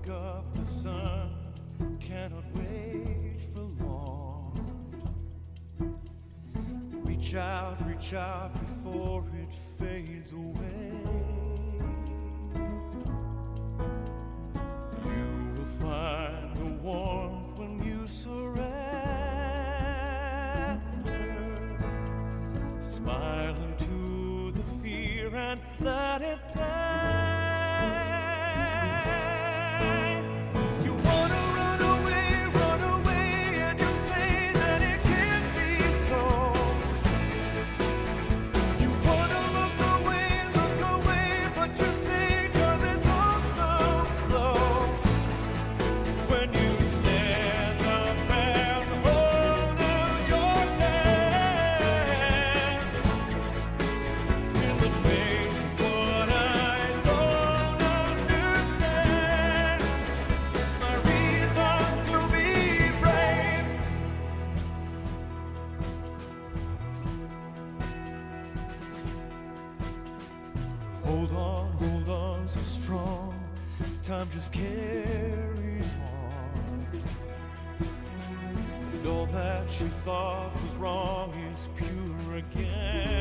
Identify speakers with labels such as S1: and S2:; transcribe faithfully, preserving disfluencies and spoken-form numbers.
S1: wake up, the sun cannot wait for long. Reach out, reach out before it fades away. You will find the warmth when you surrender. Smile into the fear and let it play. You wanna run away, run away, and you say that it can't be so. You wanna look away, look away, but you stay 'cause it's all so close. When you stand up and hold out your hand in the face of what I don't understand, my reason to be brave. Hold on, hold on so strong, time just carries on. And all that you thought was wrong is pure again.